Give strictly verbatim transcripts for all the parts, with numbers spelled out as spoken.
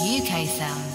U K sound.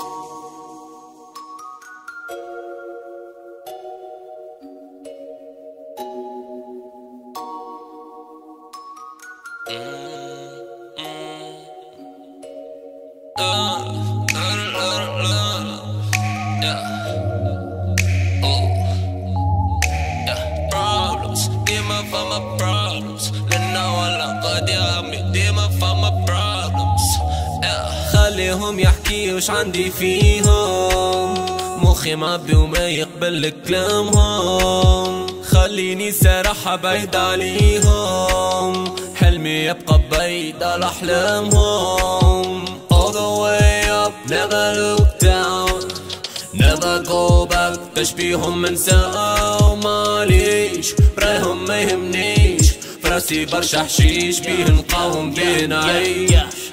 خليهم يحكي وش عندي فيهم، مخي معبي وما يقبل كلامهم. خليني سرحة بعيد عليهم، حلمي يبقى بعيد على أحلامهم. All the way up, never look down, never go back. تشبيهم منساو معليش، برايهم ما يهمنيش. فراسي برشا حشيش بيه نقاوم بيه نعيش.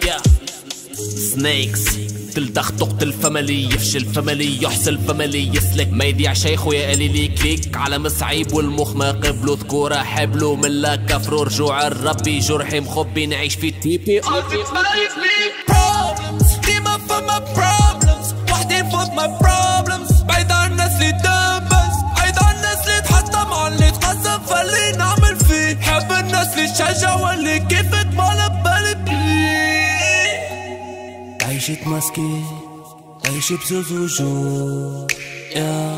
سنيكس تلدخ تقتل فملي، يفشل فملي يحصل فملي يسلك. ما يضيع شي خويا قالي لي كليك على مصعيب والمخ ما قبلو. ذكورة حبلو من لا كفرو رجوع الربي جرحي مخبي نعيش في تيبي. Problems ديما فما problems، وحدين فوق my problems. بعيد عن الناس اللي تنبس، بعيد عن الناس اللي تحطم على اللي تقسم فاللي نعمل فيه. حب الناس اللي تشجع واللي كيفك ما بالي بيه. عيشة ماسكي عيش بزوز وجوه يا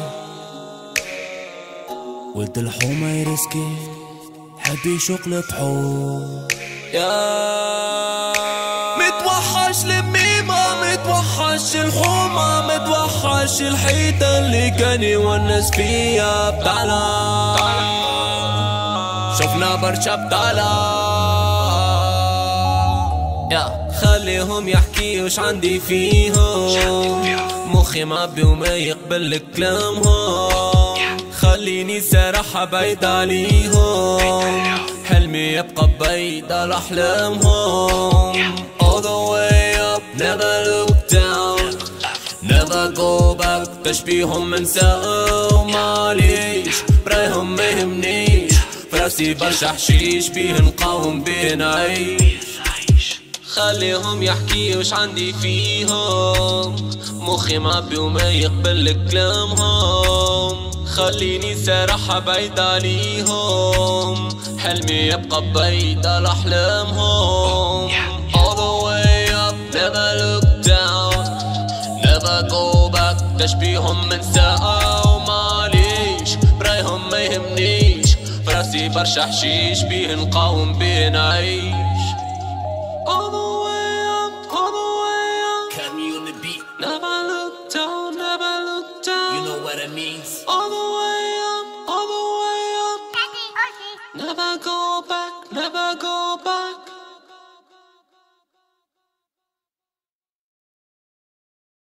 ولد الحومة يرسكي حب يشقلب حوم يا متوحش الميمة، متوحش الحومة، متوحش الحيطة اللي كان يونس فيها بطالة. شفنا برشا بطالة يا خليهم يحكي وش عندي فيهم، مخي معبي وما يقبل كلامهم. خليني سرحة بعيد عليهم، حلمي يبقى بعيد على أحلامهم. All the way up, never look down, never go back. تشبيهم منساو معليش، برايهم ما يهمنيش. فراسي برشا حشيش بيه نقاوم بيه نعيش. خليهم يحكي وش عندي فيهم، مخي معبي وما يقبل كلامهم. خليني سرحة بعيد عليهم، حلمي يبقى بعيد على أحلامهم. All the way up, never look down, never go back. تشبيهم منساو معليش، برايهم ما يهمنيش. فراسي برشا حشيش بيه نقاوم بيه نعيش. All the way up, all the way up. Come on the beat, Never look down, never look down. you know what it means. All the way up, all the way up. Never go back, never go